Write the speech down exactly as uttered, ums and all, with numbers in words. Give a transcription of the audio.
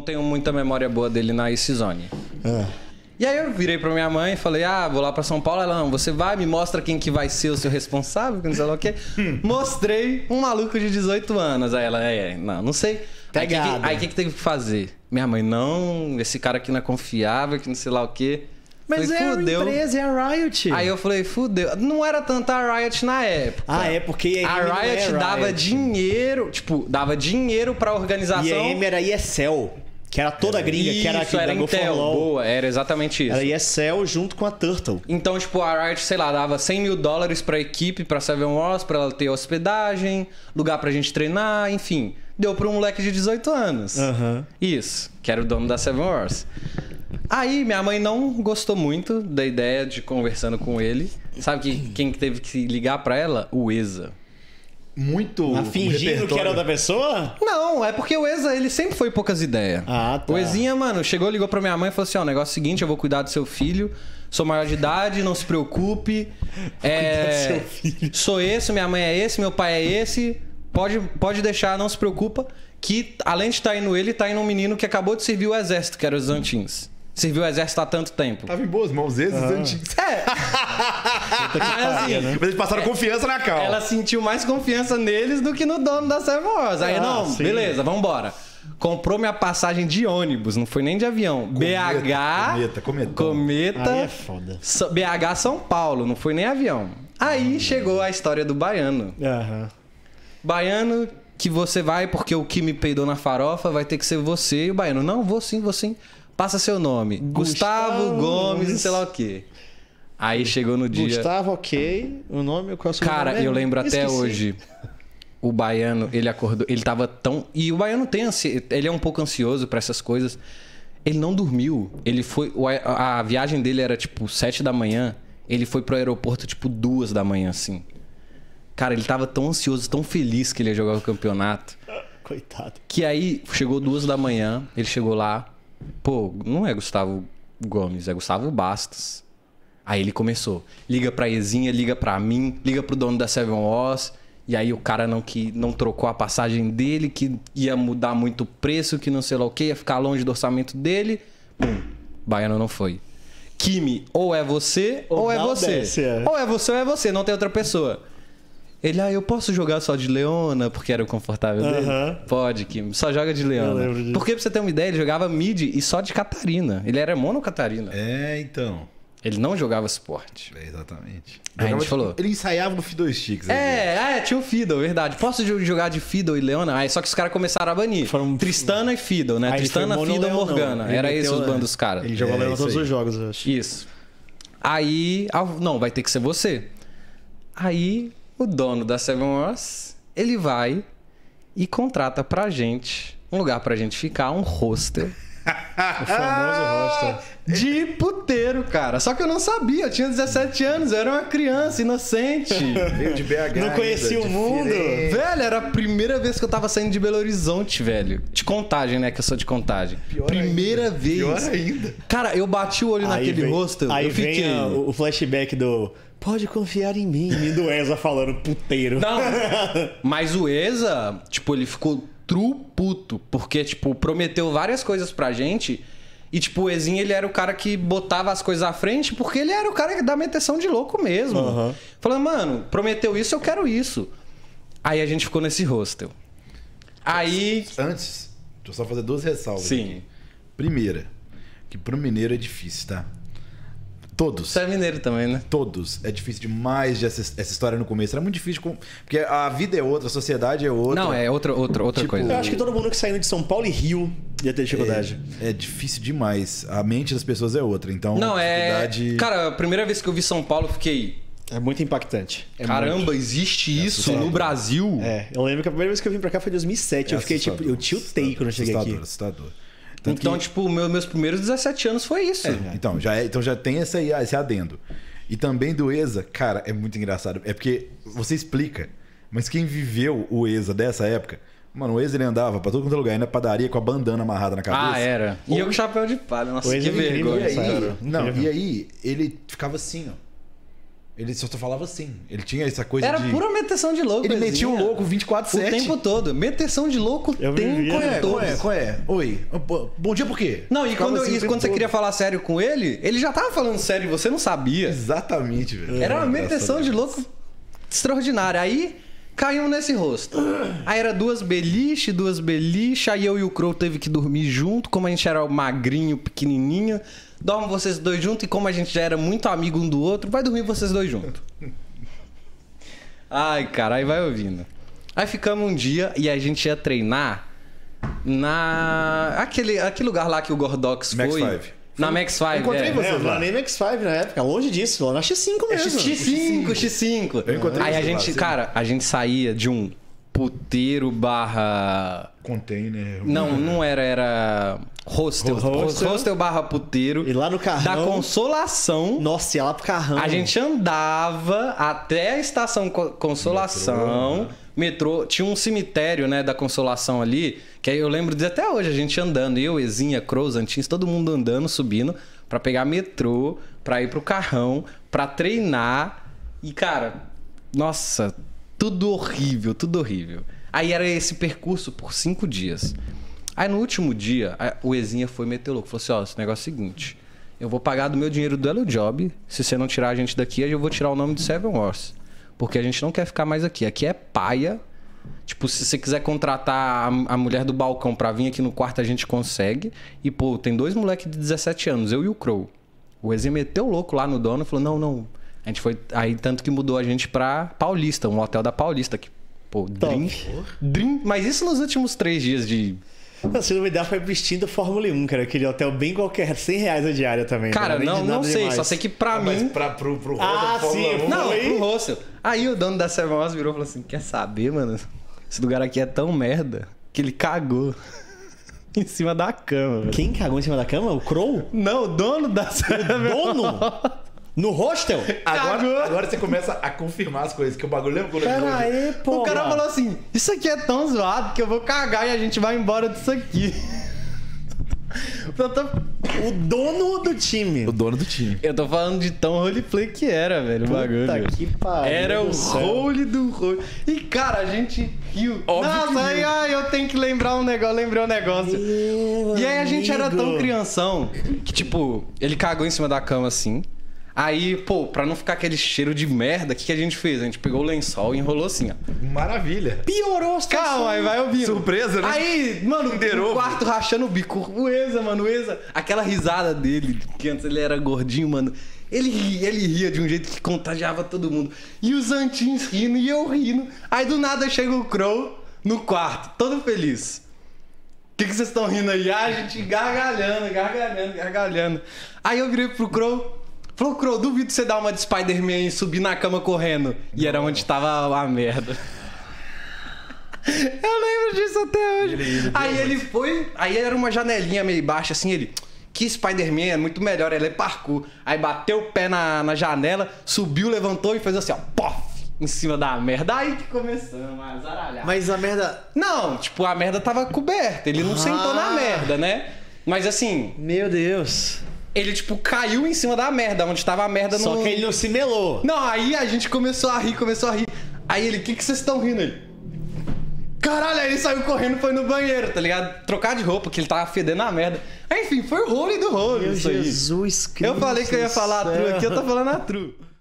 tenho muita memória boa dele na Ice Zone. Ah. E aí eu virei pra minha mãe e falei, ah, vou lá pra São Paulo. Ela, não, você vai, me mostra quem que vai ser o seu responsável, que não sei lá o quê. Mostrei um maluco de dezoito anos. Aí ela, é, não, não sei. Aí o que, aí, que, que teve que fazer? Minha mãe, não, esse cara aqui não é confiável, que não sei lá o quê. Mas falei, é fudeu. a empresa, é a Riot. Aí eu falei, fudeu. Não era tanta a Riot na época. Ah, é porque a Riot é dava Riot. dinheiro, tipo, dava dinheiro pra organização. E a E M era E S L, que era toda era, gringa, isso, que era aqui era da Intel, boa, era exatamente isso. Era E S L junto com a Turtle. Então, tipo, a Riot, sei lá, dava cem mil dólares pra equipe, pra Seven Wars, pra ela ter hospedagem, lugar pra gente treinar, enfim. Deu pra um moleque de dezoito anos. Uhum. Isso, que era o dono da Seven Wars. Aí, minha mãe não gostou muito da ideia de conversando com ele. Sabe que, quem que teve que ligar pra ela? O Eza. Muito. Mas fingindo que era outra pessoa? Não, é porque o Eza, ele sempre foi poucas ideias. Ah, tá. O Ezinha, mano, chegou, ligou pra minha mãe e falou assim, ó, o negócio é o seguinte, eu vou cuidar do seu filho, sou maior de idade, não se preocupe. É... Cuidar do seu filho. Sou esse, minha mãe é esse, meu pai é esse, pode, pode deixar, não se preocupa, que além de estar indo ele, tá indo um menino que acabou de servir o exército, que era os Antins. Serviu o exército há tanto tempo. Tava em boas mãos esses Ah. antigos. É. Mas assim, Mas eles passaram confiança na calma. ela sentiu mais confiança neles do que no dono da Seven Wars. Aí, Ah, não, sim. beleza, vambora. Comprou minha passagem de ônibus, não foi nem de avião. B H... Cometa, cometa. Cometa. Aí é foda. So- B H São Paulo, não foi nem avião. Aí chegou a história do baiano. Aham. Baiano, que você vai porque o que me peidou na farofa vai ter que ser você. E o baiano, não, vou sim, vou sim. Passa seu nome. Gustavo, Gustavo Gomes e sei lá o quê. Aí chegou no dia... Gustavo, ok. O nome, qual é o seu Cara, nome? eu lembro até Esqueci. hoje. O baiano, ele acordou, ele tava tão... E o baiano tem ansi... ele é um pouco ansioso pra essas coisas. Ele não dormiu. Ele foi... o a a viagem dele era tipo sete da manhã. Ele foi pro aeroporto tipo duas da manhã, assim. Cara, ele tava tão ansioso, tão feliz que ele ia jogar o campeonato. Coitado. Que aí chegou duas da manhã, ele chegou lá. Pô, não é Gustavo Gomes, é Gustavo Bastos. Aí ele começou. Liga pra Ezinha, liga pra mim, liga pro dono da Seven Wars. E aí o cara não, que, não trocou a passagem dele, que ia mudar muito o preço, que não sei lá o que, ia ficar longe do orçamento dele. Pum, baiano não foi. Kimi, ou é você, ou, Ou é não você. desce, é. Ou é você, ou é você, não tem outra pessoa. Ele, ah, eu posso jogar só de Leona, porque era o confortável dele? Aham. Pode, Kim, só joga de Leona. Eu lembro disso. Porque pra você ter uma ideia, ele jogava mid e só de Catarina. Ele era mono Catarina. É, então. Ele não jogava suporte. É, exatamente. Aí a gente Jogava, falou. tipo, Ele ensaiava no Fiddle Sticks. É, ah, é, tinha o Fiddle, verdade. Posso jo- jogar de Fiddle e Leona? Aí só que os caras começaram a banir. Foram- Tristana e Fiddle, né? Aí Tristana, foi mono Fiddle, Leão, Morgana. não. Ele Era meteu, esse os né? bandos dos caras. Ele jogou É, Leão isso todos aí. os jogos, eu acho. Isso. Aí, ah, não, vai ter que ser você. Aí, o dono da Seven Wars, ele vai e contrata pra gente um lugar pra gente ficar, um hostel. O famoso roster. De puteiro, cara. Só que eu não sabia, eu tinha dezessete anos, eu era uma criança inocente. Veio de B H. Não conhecia ainda, o mundo. diferente. Velho, era a primeira vez que eu tava saindo de Belo Horizonte, velho. De Contagem, né? Que eu sou de Contagem. Pior primeira ainda, vez. Pior ainda. Cara, eu bati o olho naquele vem, hostel, Aí eu fiquei... vem a- o flashback do pode confiar em mim, e do Eza falando puteiro. Não, mas o Eza, tipo, ele ficou tru puto, porque, tipo, prometeu várias coisas pra gente e, tipo, o Ezinho, ele era o cara que botava as coisas à frente porque ele era o cara da meteção de louco mesmo. Uhum. Falando, mano, prometeu isso, eu quero isso. Aí a gente ficou nesse hostel. Aí... Antes, deixa eu só fazer duas ressalvas. Sim. aqui. Primeira, que pro mineiro é difícil, tá? Todos. Você é mineiro também, né? Todos. É difícil demais de essa, essa história no começo. Era muito difícil, com... porque a vida é outra, a sociedade é outra. Não, é outra, outra, outra Tipo, coisa. Eu acho que todo mundo que saindo de São Paulo e Rio ia ter dificuldade. É, é difícil demais. A mente das pessoas é outra. Então, Não, a é... dificuldade- Cara, a primeira vez que eu vi São Paulo, eu fiquei... É muito impactante. É Caramba, muito. existe isso assustador. no Brasil? É, eu lembro que a primeira vez que eu vim pra cá foi em dois mil e sete. É eu fiquei tipo, assustador, eu tiltei quando eu cheguei assustador, aqui. Assustador. Tanto Então, que- tipo, meu, meus primeiros dezessete anos foi isso. É, então, já é- então já tem essa, aí- esse adendo. E também do Eza, cara, é muito engraçado. É porque você explica, mas quem viveu o Eza dessa época... Mano, o Eza ele andava pra todo quanto é lugar, aí na padaria com a bandana amarrada na cabeça. Ah, era. E Ou- eu com chapéu de palha. Nossa, O que ex é incrível, E vergonha. aí, Sério, não, incrível. e aí ele ficava assim, ó. Ele só falava assim. Ele tinha essa coisa Era de... pura meteção de louco. Ele Ezinha. metia o louco vinte e quatro O sete. tempo todo. Meteção de louco Eu o tempo vivia, Qual é? todo. Qual é? Qual é? Oi. Bom dia por quê? Não, e Ficava quando, assim o e tempo quando você todo. queria falar sério com ele, ele já tava falando sério e você não sabia. Exatamente, velho. Era uma Engraçado meteção de demais. louco extraordinária. Aí caímos nesse rosto. Aí era duas beliche, duas beliche. Aí eu e o Crow teve que dormir junto. Como a gente era magrinho, pequenininho, dormem vocês dois juntos. E como a gente já era muito amigo um do outro, vai dormir vocês dois juntos. Ai, cara, aí vai ouvindo. Aí ficamos um dia e a gente ia treinar na... Aquele, aquele lugar lá que o Gordox Max foi. Five. Na Max Five, encontrei é. você. É, não era nem Max cinco na época, longe disso, lá na X cinco mesmo. X cinco, X cinco. Eu encontrei Aí a você lá, gente, sim. cara, a gente saía de um puteiro barra... Container. Não, não era, era hostel. Hostel. Hostel, barra puteiro. E lá no carrão... Da Consolação. Nossa, ia lá pro carrão. A gente andava até a estação Co- Consolação. Metrô, metrô. Tinha um cemitério, né, da Consolação ali. Que aí eu lembro de até hoje a gente andando. Eu, Ezinha, Crow, Antins, todo mundo andando, subindo. Pra pegar metrô, pra ir pro carrão, pra treinar. E, cara, nossa, tudo horrível, tudo horrível. Aí era esse percurso por cinco dias. Aí no último dia, a- o Ezinha foi meter louco. Falou assim, ó, esse negócio é o seguinte. Eu vou pagar do meu dinheiro do Hello Job. Se você não tirar a gente daqui, eu vou tirar o nome de Seven Wars. Porque a gente não quer ficar mais aqui. Aqui é paia. Tipo, se você quiser contratar a, a mulher do balcão pra vir aqui no quarto, a gente consegue. E, pô, tem dois moleques de dezessete anos, eu e o Crow. O Ezinha meteu louco lá no dono e falou, não, não. A gente foi... Aí, tanto que mudou a gente pra Paulista, um hotel da Paulista. Que, pô, Dream... Dream... Mas isso nos últimos três dias de... Se não me der, foi vestindo Fórmula um, cara. Aquele hotel bem qualquer, cem reais a diária também. Cara, nem não, de não nada sei. demais. Só sei que pra Mas mim... pra, pro, pro Ah, Roda, sim, Fórmula um, Não, Foi? pro hostel. Aí o dono da Seven Wars virou e falou assim, quer saber, mano? Esse lugar aqui é tão merda que ele cagou em cima da cama, velho. Quem cagou em cima da cama? O Crow? Não, o dono da Seven Dono? Wars. No hostel? Cagou. Agora, agora você começa a confirmar as coisas, que o bagulho lembra quando Pera aí, pô. O cara falou assim, isso aqui é tão zoado que eu vou cagar e a gente vai embora disso aqui. Eu tô, O dono do time. O dono do time. eu tô falando de tão roleplay que era, velho, o bagulho. Puta que pariu. Era o do céu. role do role. E, cara, a gente riu. Óbvio Nossa, que aí, riu. ai, eu tenho que lembrar um negócio, lembrei um negócio. Meu E aí a gente era tão amigo. crianção que, tipo, ele cagou em cima da cama assim. Aí, pô, pra não ficar aquele cheiro de merda, o que, que a gente fez? A gente pegou o lençol e enrolou assim, ó. Maravilha. Piorou a situação. Calma, aí vai ouvindo. Surpresa, né? Aí, mano, Enderou. o quarto rachando o bico. O Eza, mano, o Eza. Aquela risada dele, que antes ele era gordinho, mano. Ele ria, ele ria de um jeito que contagiava todo mundo. E os Antins rindo e eu rindo. Aí do nada chega o Crow no quarto, todo feliz. O que, que vocês estão rindo aí? Ah, a gente gargalhando, gargalhando, gargalhando. Aí eu virei pro Crow. Falou, Crow, duvido você dar uma de Spider-Man e subir na cama correndo. E era onde tava a merda. Eu lembro disso até hoje. Ele- ele aí ele foi, aí era uma janelinha meio baixa, assim, ele... Que Spider-Man é muito melhor, ele é parkour. Aí bateu o pé na, na janela, subiu, levantou e fez assim, ó, pof, em cima da merda. Aí que começamos a zaralhar. Mas a merda... Não, tipo, a merda tava coberta, ele não Ah. sentou na merda, né? Mas assim, Meu Deus. ele, tipo, caiu em cima da merda, onde tava a merda no... Só que ele não se melou. Não, aí a gente começou a rir, começou a rir. Aí ele, o que, que vocês estão rindo aí? Caralho, aí ele saiu correndo e foi no banheiro, tá ligado? Trocar de roupa, que ele tava fedendo a merda. Aí, enfim, foi o role do role Meu isso aí. Jesus Cristo. Eu falei que eu ia falar a do tru céu. aqui, eu tô falando a tru.